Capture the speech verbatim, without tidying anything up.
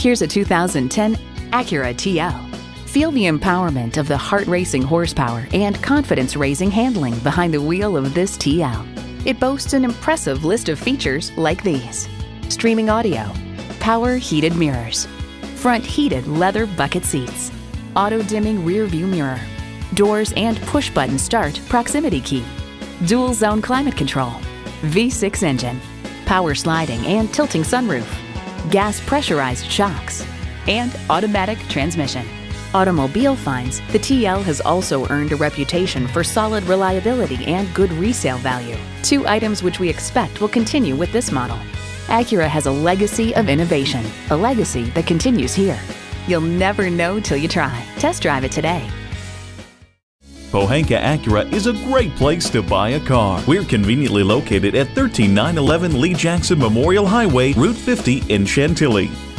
Here's a two thousand ten Acura T L. Feel the empowerment of the heart-racing horsepower and confidence-raising handling behind the wheel of this T L. It boasts an impressive list of features like these: streaming audio, power heated mirrors, front heated leather bucket seats, auto-dimming rear view mirror, doors and push-button start proximity key, dual zone climate control, V six engine, power sliding and tilting sunroof, gas pressurized shocks, and automatic transmission. Automobile finds the T L has also earned a reputation for solid reliability and good resale value, two items which we expect will continue with this model. Acura has a legacy of innovation, a legacy that continues here. You'll never know till you try. Test drive it today. Pohanka Acura is a great place to buy a car. We're conveniently located at one three nine one one Lee Jackson Memorial Highway, Route fifty in Chantilly.